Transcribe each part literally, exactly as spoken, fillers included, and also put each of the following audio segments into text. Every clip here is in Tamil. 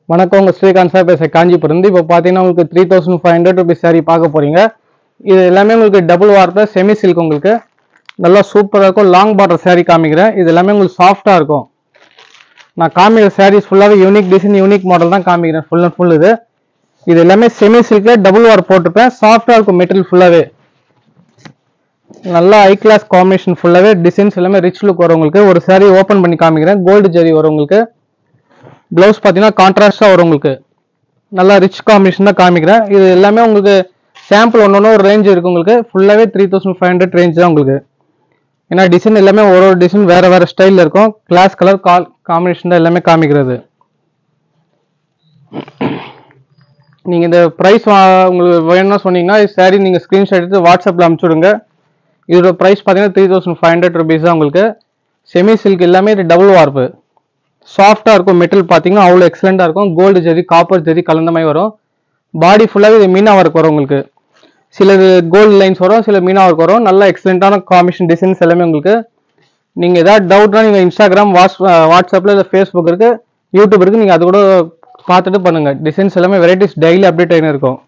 வணக்கம் உங்க ஸ்ரீகாந்த் சார் பேச காஞ்சிபுரம். இப்போ பார்த்தீங்கன்னா உங்களுக்கு three thousand five hundred rupees sari பார்க்க போறீங்க. இது எல்லாமே உங்களுக்கு டபுள் வார்ப்பு செமி சில்க், உங்களுக்கு நல்லா சூப்பராக இருக்கும். லாங் பார்டர் சாரி காமிக்கிறேன். இது எல்லாமே உங்களுக்கு சாஃப்டாக இருக்கும். நான் காமிக்கிற சாரீஸ் ஃபுல்லாகவே யூனிக் டிசைன் யூனிக் மாடல் தான் காமிக்கிறேன். ஃபுல் அண்ட் ஃபுல் இது இது எல்லாமே செமி சில்கில் டபுள் வார் போட்டிருப்பேன். சாஃப்டாக இருக்கும் மெட்டீரியல் ஃபுல்லாகவே. நல்லா ஹை கிளாஸ் காம்பினேஷன் ஃபுல்லாகவே டிசைன்ஸ் எல்லாமே ரிச் லுக் வரும். உங்களுக்கு ஒரு சாரி ஓப்பன் பண்ணி காமிக்கிறேன். கோல்டு ஜரி வரும். உங்களுக்கு ப்ளவுஸ் பார்த்தீங்கன்னா கான்ட்ராஸ்டாக வரும். உங்களுக்கு நல்லா ரிச் காம்பினேஷன் தான் காமிக்கிறேன். இது எல்லாமே உங்களுக்கு சாம்பிள் ஒன்று ஒன்று ஒரு ரேஞ்ச் இருக்குது. உங்களுக்கு ஃபுல்லாகவே three thousand five hundred range தான் உங்களுக்கு. ஏன்னா டிசைன் எல்லாமே ஒரு ஒரு டிசைன் வேறு வேறு ஸ்டைலில் இருக்கும். கிளாஸ் கலர் கால் காம்பினேஷன் தான் எல்லாமே காமிக்கிறது. நீங்கள் இந்த ப்ரைஸ் உங்களுக்கு வேணும்னா சொன்னீங்கன்னா சாரி நீங்கள் ஸ்க்ரீன்ஷாட் எடுத்து வாட்ஸ்அப்பில் அனுப்பிச்சுடுங்க. இதோட ப்ரைஸ் பார்த்தீங்கன்னா three thousand five hundred rupees தான் உங்களுக்கு. செமி சில்க் எல்லாமே இது டபுள் வார்ப்பு சாஃப்டாக இருக்கும். மெட்டீரியல் பார்த்தீங்கன்னா அவ்வளோ எக்ஸலண்ட்டாக இருக்கும். கோல்டு ஜெரி காப்பர் ஜெரி கலந்த மாதிரி வரும். பாடி ஃபுல்லாகவே இது மீனா ஒர்க் வரும். உங்களுக்கு சில கோல்டு லைன்ஸ் வரும், சில மீனா ஒர்க் வரும். நல்ல எக்ஸலண்ட்டான காம்பினேஷன் டிசைன்ஸ் எல்லாமே உங்களுக்கு. நீங்கள் ஏதாவது டவுட்னா நீங்கள் இன்ஸ்டாகிராம் வாட்ஸ் வாட்ஸ்அப்பில் இல்லை ஃபேஸ்புக் இருக்குது, யூடியூப் இருக்குது, நீங்கள் அது கூட பார்த்துட்டு பண்ணுங்கள். டிசைன்ஸ் எல்லாமே வெரைட்டிஸ் டெய்லி அப்டேட் ஆகினு இருக்கும்.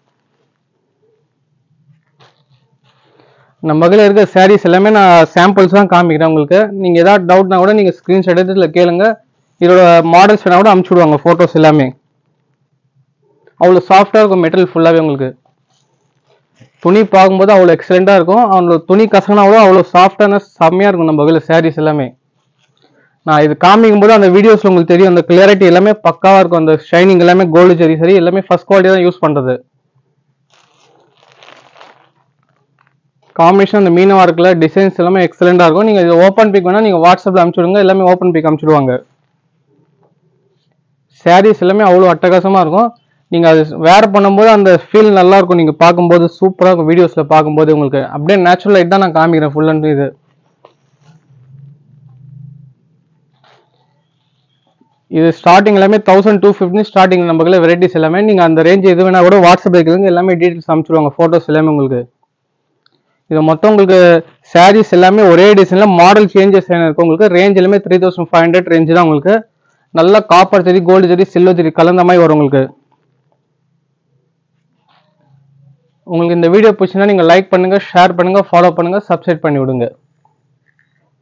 நம்ம வகையில் இருக்க சாரீஸ் எல்லாமே நான் சாம்பிள்ஸ் தான் காமிக்கிறேன். உங்களுக்கு நீங்கள் ஏதாவது டவுட்னா கூட நீங்கள் ஸ்க்ரீன்ஷாட் எடுத்து இதில் கேளுங்க. இதோட மாடல்ஸ் வேணா கூட அனுப்பிச்சுடுவாங்க. ஃபோட்டோஸ் எல்லாமே அவ்வளோ சாஃப்டாக இருக்கும். மெட்டீரியல் ஃபுல்லாகவே உங்களுக்கு துணி பார்க்கும்போது அவ்வளோ எக்ஸலண்ட்டாக இருக்கும். அவங்களோட துணி கசனா கூட அவ்வளோ சாஃப்டான செம்மையாக இருக்கும். நம்ம வகையில் சாரீஸ் எல்லாமே நான் இது காமிக்கும் போது அந்த வீடியோஸில் உங்களுக்கு தெரியும். அந்த கிளியரிட்டி எல்லாமே பக்காவாக இருக்கும். அந்த ஷைனிங் எல்லாமே கோல்டு ஜெரி சரி எல்லாமே ஃபர்ஸ்ட் குவாலிட்டி தான் யூஸ் பண்ணுறது. காம்பினேஷன் அந்த மீனவா இருக்குல்ல டிசைன்ஸ் எல்லாமே எக்ஸலண்ட்டாக இருக்கும். நீங்கள் இது ஓப்பன் பிக் வேணால் நீங்கள் வாட்ஸ்அப்பில் அனுப்பிச்சுடுங்க. எல்லாமே ஓப்பன் பிக் அனுப்பிச்சுடுவாங்க. சாரீஸ் எல்லாமே அவ்வளோ அட்டகாசமாக இருக்கும். நீங்கள் அது வேர் பண்ணும்போது அந்த ஃபீல் நல்லா இருக்கும். நீங்கள் பார்க்கும்போது சூப்பராக இருக்கும். வீடியோஸில் பார்க்கும்போது உங்களுக்கு அப்படியே நேச்சுரல் லைட் தான் நான் காமிக்கிறேன் ஃபுல் அண்ட் இது. இது ஸ்டார்டிங் எல்லாமே தௌசண்ட் டூ ஃபிஃப்டி ஸ்டார்டிங் நம்மள வெரைட்டிஸ் எல்லாமே. நீங்கள் அந்த ரேஞ்ச் எது வேணா கூட வாட்ஸ்அப் இருக்குதுங்க. எல்லாமே டீட்டெயில்ஸ் அனுப்பிச்சுடுவாங்க. ஃபோட்டோஸ் எல்லாமே உங்களுக்கு. இது மொத்தம் உங்களுக்கு சாரீஸ் எல்லாமே ஒரே டிசைனில் மாடல் சேஞ்சஸ் இருக்கும். உங்களுக்கு ரேஞ்ச் எல்லாமே three thousand five hundred range தான் உங்களுக்கு. நல்லா copper zari gold zari silver zari கலந்த மாதிரி வரும். உங்களுக்கு உங்களுக்கு இந்த வீடியோ பிடிச்சுன்னா நீங்கள் லைக் பண்ணுங்கள், ஷேர் பண்ணுங்கள், ஃபாலோ பண்ணுங்கள், சப்ஸ்கிரைப் பண்ணி விடுங்க.